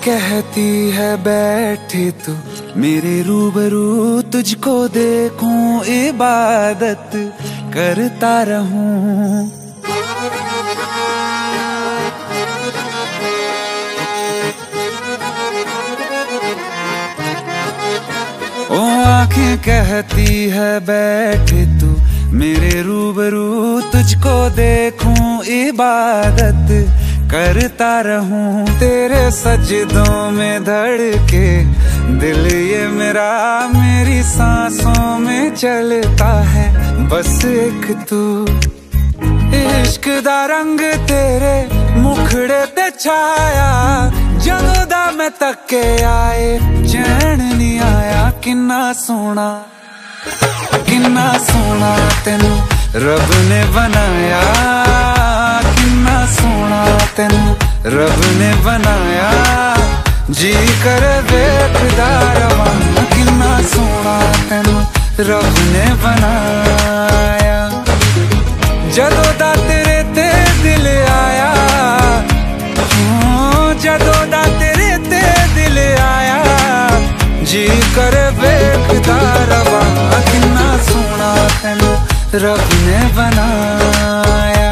कहती है बैठे तू मेरे रूबरू, तुझको देखूं इबादत करता रहूं। ओ आंखें कहती है बैठे तू मेरे रूबरू, तुझको देखूं इबादत करता रहूं। तेरे सजदों में धड़के दिल ये मेरा, मेरी सांसों में चलता है बस एक तू। इश्क दा रंग तेरे मुखड़े ते छाया, जदों दा मैं तके आए चैन नहीं आया। किन्ना सोना तेनू रब ने बनाया, किन्ना सोना तेनू रब ने बनाया। जी कर वेखदा रवां, किन्ना सोना तेनू रब ने बनाया। जदों दा तेरे ते दिल आया, जदों दा तेरे ते दिल आया। जी कर वेखदा रवां, किन्ना सोना तेनू रब ने बनाया।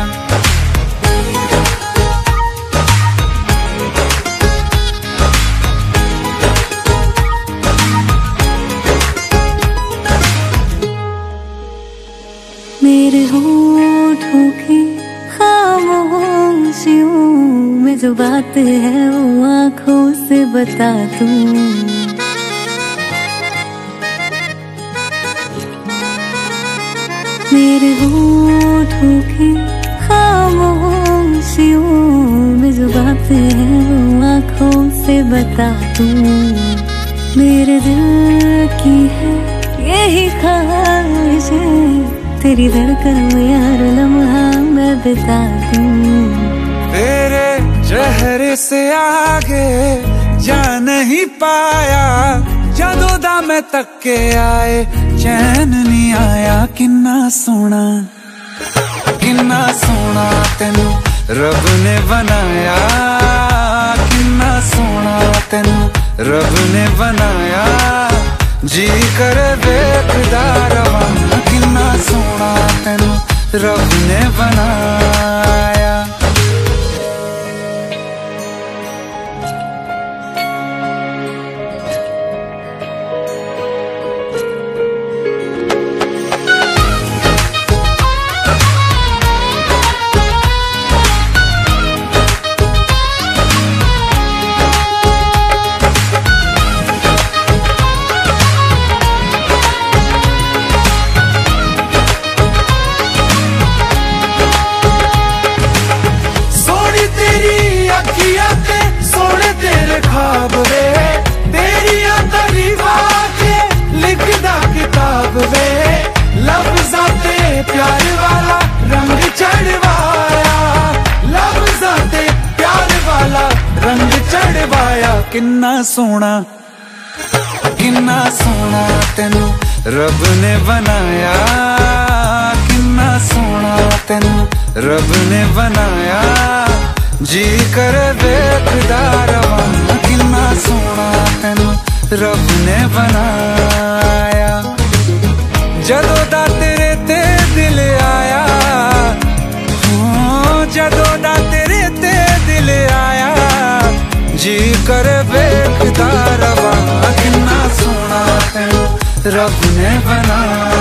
मेरे होठों की खामोशियों में जो बात है वो आँखों से बता दूं। मेरे होठों की खामोशियों में जो बात है वो आँखों से बता दूं। मेरे दिल की है यही ख्वाहिश है, तेरी धड़कन में हर लम्हा मैं बिता दूं। तेरे चेहरे से आगे जा नहीं पाया, जदों दा मैं तके आए चैन नहीं आया। किन्ना सोना तेनू रब ने बनाया, किन्ना सोना तेनू रब ने बनाया। जी कर वेखदा रवां, किन्ना सोना तेनू रब ने बनाया। सोने तेरे ख्वाब वे, तेरिया तारीफां के लिखदा किताब वे। लफ्ज़ां ते प्यार वाला रंग चढ़वाया, लफ्ज़ां ते प्यार वाला रंग चढ़वाया। किन्ना सोना तेनू रब ने बनाया, किन्ना सोना तेनू रब ने बनाया। जी कर वेखदा रवां, किन्ना सोना तेनू रब ने बनाया। जदों दा तेरे ते दिल आया, जदों दा तेरे ते दिल आया। जी कर वेखदा रवां, किन्ना सोना तेनू रब ने बनाया।